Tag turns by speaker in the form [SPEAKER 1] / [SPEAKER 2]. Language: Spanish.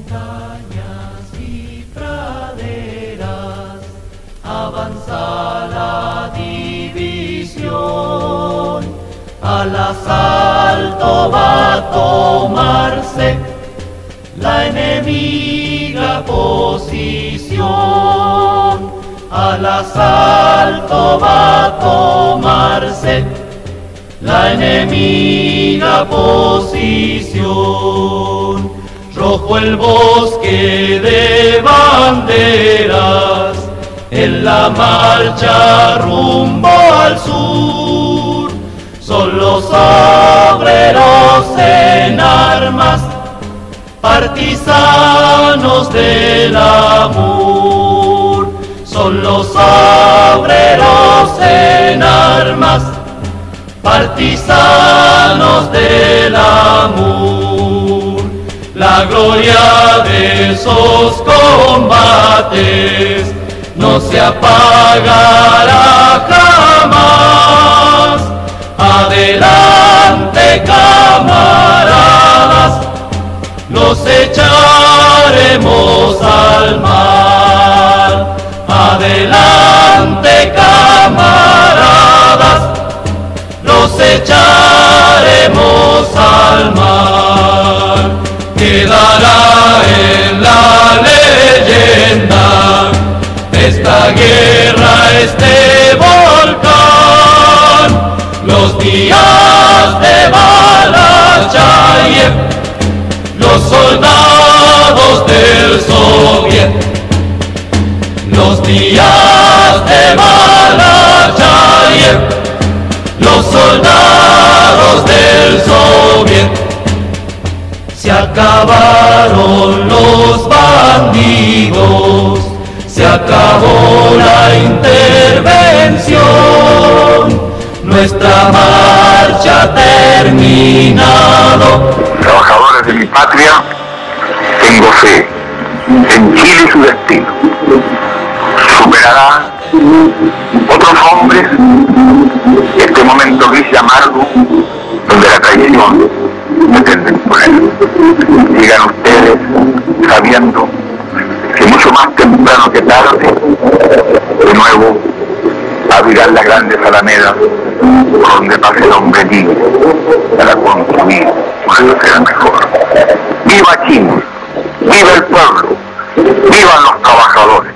[SPEAKER 1] montañas y praderas avanza la división, al asalto va a tomarse la enemiga posición, al asalto va a tomarse la enemiga posición. Rojo el bosque de banderas, en la marcha rumbo al sur, son los obreros en armas, partisanos del amor. Son los obreros en armas, partisanos del amor. La gloria de esos combates no se apagará jamás. Adelante, camaradas, los echaremos al mar. Adelante, camaradas, los echaremos al mar. Quedará en la leyenda esta guerra, este volcán, los días de Balachayev, los soldados del Soviet. Los días de Balachayev, los soldados del Soviet. Se acabaron los bandidos, se acabó la intervención, nuestra marcha ha terminado.
[SPEAKER 2] Trabajadores de mi patria, tengo fe en Chile y su destino. Superará otros hombres este momento gris y amargo donde la traición pretende imponer. Sigan ustedes sabiendo que mucho más temprano que tarde, de nuevo abrirán las grandes alamedas por donde pase el hombre libre para construir una sociedad mejor. ¡Viva Chile! ¡Viva el pueblo! ¡Vivan los trabajadores!